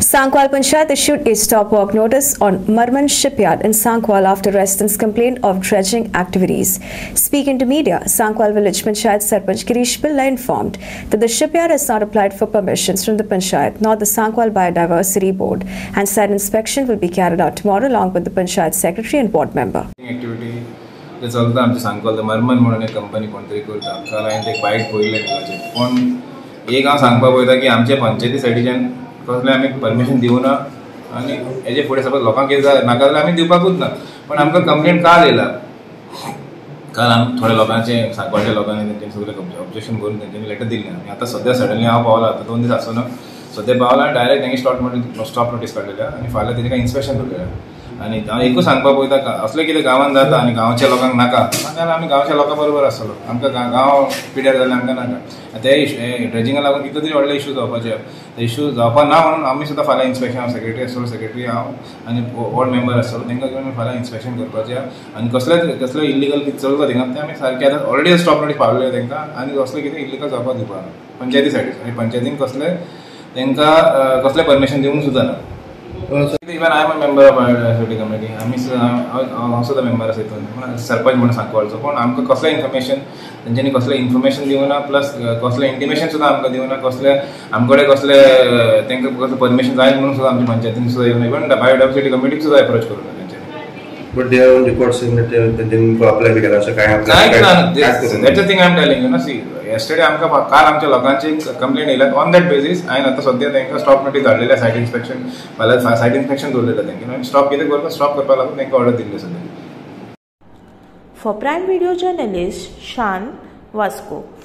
Sancoale Panchayat issued a stop work notice on Marman Shipyard in Sancoale after residents complained of dredging activities. Speaking to media, Sancoale Village Panchayat Sarpanch Girish Pillai informed that the shipyard has not applied for permissions from the Panchayat nor the Sancoale Biodiversity Board, and said inspection will be carried out tomorrow along with the Panchayat Secretary and Board member. Activity ते चलता आमच्या सांगपाक मरमन म्हणून एक company कोणतरी करता काल हांवें एक बायट पळयलें निघाचें पण एक हांव सांगपाक वयता की आमच्या पंचायती सायडीच्यान कसलें आमी परमिशन दिवना आनी हेजे फुडें सपोज लोकांक कितें जाय नाका जाल्यार आमी दिवपाकूच ना पण आमकां कंप्लेंट काल येयला काल आमी थोड्या लोकांचे सांकवाळच्या लोकांनी तेंच्यांनी सगळें ऑब्जेक्शन करून तेंच्यांनी लेटर दिल्लें आनी आतां सद्या सडनली हांव पावला आतां 2 दीस आसना सद्या पावला आनी डायरेक्ट तेंगे स्टॉप नोटीस काडलेल्या आनी फाल्यां तेजें काय इन्स्पेक्शन दवरलेलें आनी हांव एकूच सांगपाक वयता असलें कितें गांवांत जाता आनी गांवच्या लोकांक नाका जाल्यार आमी गांवच्या लोकां बरोबर आसतलो आमकां गांव पिड्यार जाल्यार आमकां नाका ते ड्रेजिंगा लागून कितले तरी व्हडले इशू जावपाचे ते इशू जावपा ना म्हणून आमी सुद्दां फाल्यां इन्स्पेक्शन सेक्रेटरी आसतलो सेक्रेटरी हांव आनी वॉर्ड मेंबर आसतलो तांकां घेवन फाल्यां इन्स्पेक्शन करपाचें आनी कसले इल्लीगल कितें चलता थिंगा ते आमी सारकें आतां ऑलरेडी स्टॉप नोटीस पावलेले तांकां आनी कसलें कितें इल्लीगल जावपाक दिवपा ना पंचायती सायडीन आनी पंचायतीन कसले तांकां कसलें परमिशन दिवंक सुद्दां ना. Even I am a member of biodiversity committee. हांव सुद्दां मेंबर आसा हितून सरपंच म्हणून सांकवाळचो पण आमकां कसलें इन्फॉर्मेशन तेंच्यांनी कसलें इन्फॉर्मेशन दिवना प्लस कसलें इंटिमेशन सुद्दां आमकां दिवना कसलें आमचे कडेन कसलें तांकां कसलें परमिशन जाय म्हणून सुद्दां आमच्या पंचायतीन सुद्दां येवन इवन बायोडायवर्सिटी कमिटीक सुद्दां एप्रोच करूना तेंच्यांनी. But they have reports saying that they apply केला अशें काय that's the thing I am telling you. See, yesterday आमकां काल आमच्या लोकांची कंप्लेंट येयल्या ऑन दॅट बेसीस हांवें आतां सद्या तांकां स्टॉप नोटीस धाडलेल्या सायट इन्स्पेक्शन फाल्यां सायट इन्स्पेक्शन दवरलेलें तांकां स्टॉप कितें करता स्टॉप करपाक लागून तांकां ऑर्डर दिल्ली सद्या. For Prime Video journalist Shan Vasco.